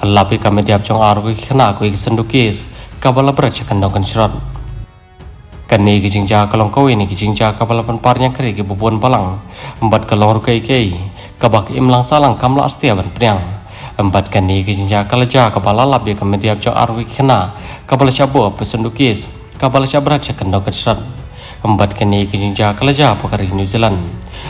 Lapi kami tiap jong argo kena aku sendukis kabala beracakan dong kencrot. Kani kijingja kalong kau ini kijingja kabala penparnya keri ke bubuan balang. Empat kalong rukai kei kabak imlang salang kamla astia ban priang. Empat kani kijingja kalaja kabala lapi kami tiap jong argo kena kabala cabu pesendukis kabala beracakan dong kencrot. Empat kani kijingja kalaja pakari New Zealand.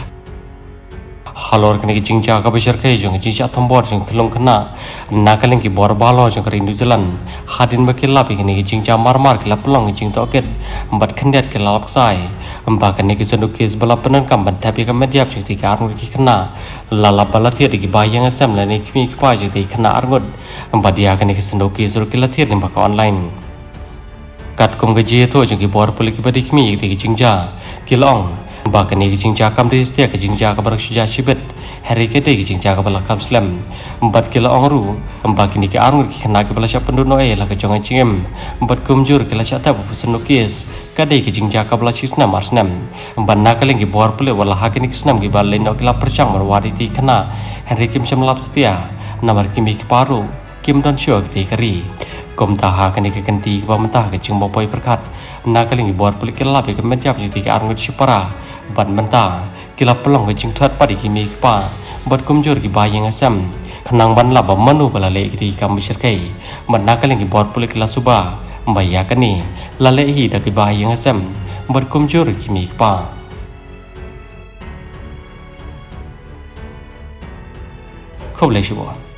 Halor kini kijingja kabisar kai jong kijingja tombor jong kelong kena nakaling ki bor balo jong kari New Zealand hadin bakil lapi kini kijingja marmar kila pelong kijing toket empat kendiat kila lapsai empat kini kisendukis bala penenkam tapi kami diap jong tika arngut ki kena lalap bala tiar di bayang asam lani kimi kipa jong tika kena arngut empat dia kini kisendukis suruh kila tiar ni baka online kat kum gaji itu jong ki bor pulik badi kimi tika kijingja kilong Bahkan ini kijingja kam ristia kijingja kam berksija cibet hari kete kijingja kam belakam slam 4 kilo ongru empat kini ke arung kena ke belasya penduno lah kejongan cingem 4 kumjur ke lasya tabu pesenukis kadai kijingja kam belasya senam arsnam 4 nakaling ke buar pule wala hakini kesnam ke balai no kila percang berwari ti kena hari kim semlap setia namar kimi ke paru kim don syok ti keri Kom taha kani ke kenti ke pamentah ke jeng bopoi perkat nakaling ke buar pule kila lapi ke menjap jiti ke arung syupara ban mentah kila pelong ke jing tuat padi kimi kipa bat kumjur ki bayang asam kenang ban laba manu balale ki kami serkai ban nakaling ki bot pule kila suba mbaya kani lale hi da ki bayang asam bat kumjur kimi kipa khop le shuwa